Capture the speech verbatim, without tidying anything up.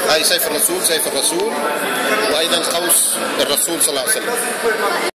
هاي سيف الرسول، سيف الرسول، وأيضا قوس الرسول صلى الله عليه وسلم.